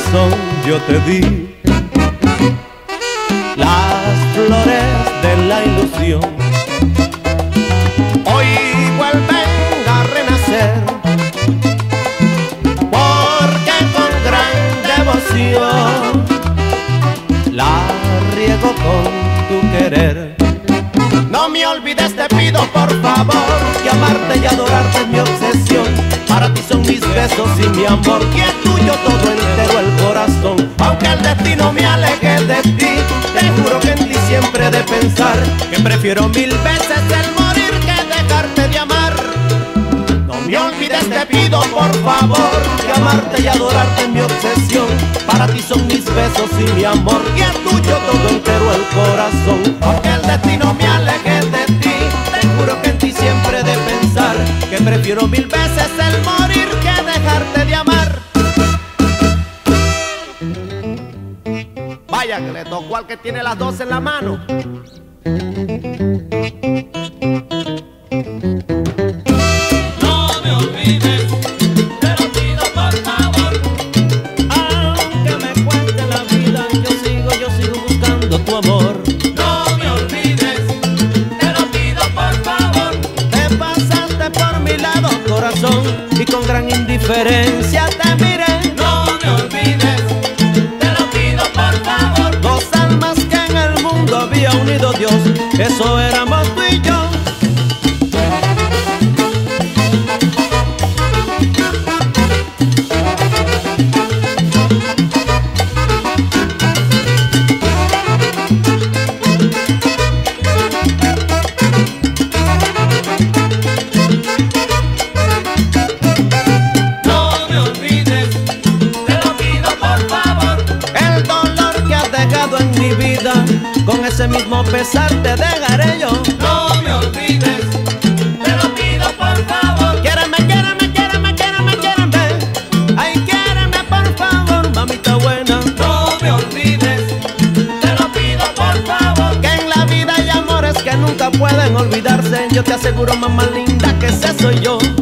corazón yo te di las flores de la ilusión. Hoy vuelven a renacer, porque con gran devoción la riego con tu querer. No me olvides, te pido por favor, que amarte y adorarte es mi obsesión. Para ti son mis besos y mi amor, y es tuyo todo entero el corazón. Aunque el destino me aleje de ti, te juro que en ti siempre he de pensar, que prefiero mil veces el morir que dejarte de amar. No me olvides, te pido por favor, que amarte y adorarte es mi obsesión. Para ti son mis besos y mi amor, y es tuyo todo entero el corazón. Aunque el destino me aleje de ti, te juro que en ti siempre he de pensar, que prefiero mil veces el morir que dejarte de amar. Vaya que le tocó al que tiene las dos en la mano. Tu amor. No me olvides, te lo pido por favor. Te pasaste por mi lado, corazón, y con gran indiferencia te miré. No me olvides, te lo pido por favor. Dos almas que en el mundo había unido Dios, eso éramos tú y yo. En mi vida, con ese mismo pesar te dejaré yo. No me olvides, te lo pido por favor. Quiéreme, quiéreme, quiéreme, quiéreme, quiéreme. Ay, quiéreme por favor, mamita buena. No me olvides, te lo pido por favor. Que en la vida hay amores que nunca pueden olvidarse. Yo te aseguro, mamá linda, que ese soy yo.